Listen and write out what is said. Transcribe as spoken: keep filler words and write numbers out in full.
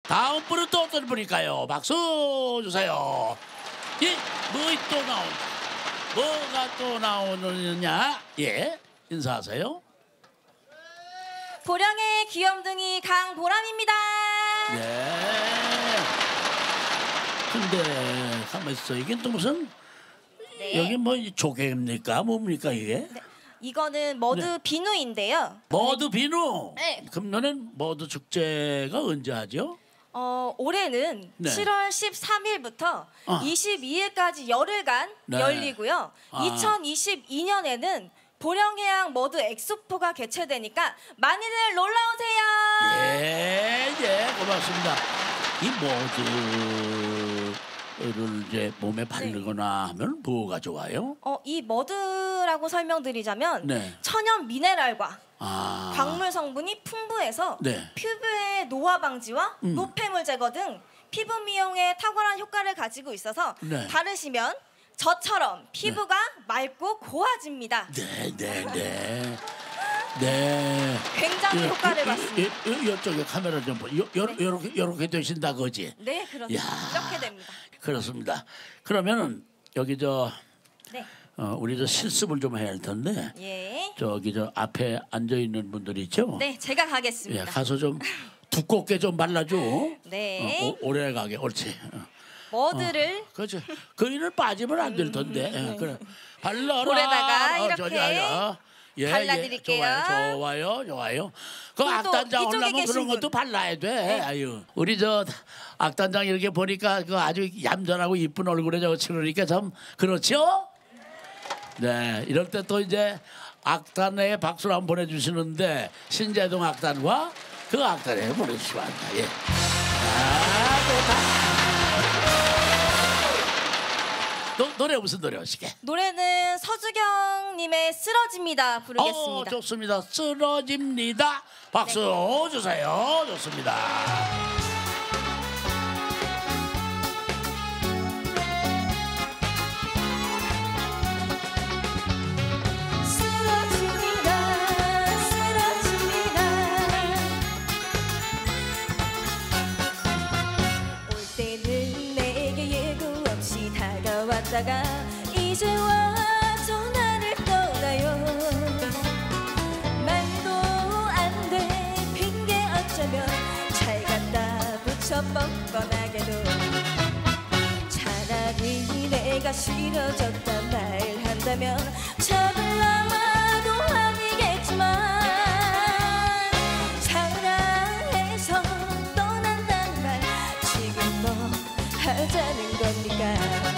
다음 분은 또 어떤 분일까요? 박수 주세요. 예, 뭐이 또 나온다. 뭐가 또 나오느냐? 예, 인사하세요. 보령의 귀염둥이 강보람입니다. 네. 근데 가만 있어. 이게 또 무슨 네. 여기 뭐 조개입니까? 뭡니까 이게? 네. 이거는 머드 네. 비누인데요. 머드 비누. 네. 그러면은 머드 축제가 언제 하죠? 어, 올해는 네. 칠월 십삼일부터 아. 이십이일까지 열흘간 네. 열리고요. 아. 이천이십이년에는 보령해양 머드 엑스포가 개최되니까 많이들 놀러 오세요. 예, 예, 고맙습니다. 이 머드를 이제 몸에 바르거나 하면 뭐가 좋아요? 어, 이 머드라고 설명드리자면 네. 천연 미네랄과 아. 광물 성분이 풍부해서 네. 피부의 노화 방지와 음. 노폐물 제거 등 피부 미용에 탁월한 효과를 가지고 있어서 네. 바르시면 저처럼 피부가 맑고 고와집니다. 네, 네, 네. 네. 굉장히 효과를 봤습니다. 이, 이, 이쪽에 카메라 좀 보. 요, 요, 네. 요렇게 요렇게 되신다 거지? 네, 그렇습니다. 야. 이렇게 됩니다. 그렇습니다. 그러면은 여기 저 네. 어, 우리 저 실습을 좀 해야 할 텐데. 예. 저기 저 앞에 앉아 있는 분들 있죠? 네, 제가 가겠습니다. 예, 가서 좀 두껍게 좀 발라줘. 네. 어, 오, 오래 가게, 옳지. 어. 머드를 그렇지. 거기는 빠지면 안 될 텐데. 예, 그래. 발라라. 볼에다가 어, 이렇게 저기, 아유, 예, 발라드릴게요. 예, 좋아요, 좋아요, 좋아요. 그 그리고 또 악단장 이쪽에 올라면 계신 그런 분. 것도 발라야 돼. 네. 아유, 우리 저 악단장 이렇게 보니까 그 아주 얌전하고 이쁜 얼굴에 저거 치르니까 참 그렇죠? 네, 이럴 때 또 이제 악단에 박수를 한번 보내주시는데 신재동 악단과 그 악단에 보내주시면 합니다. 예. 아, 좋다. 노, 노래 무슨 노래 하시게? 노래는 서주경님의 쓰러집니다 부르겠습니다. 어, 좋습니다. 쓰러집니다. 박수 네. 주세요. 좋습니다. 다가 이제 와서 나를 떠나요. 말도 안 돼 핑계 어쩌면 잘 갖다 붙여 뻔뻔하게도 차라리 내가 싫어졌다 말한다면 차블라도 아니겠지만 사랑해서 떠난다는 말 지금 뭐 하자는 겁니까?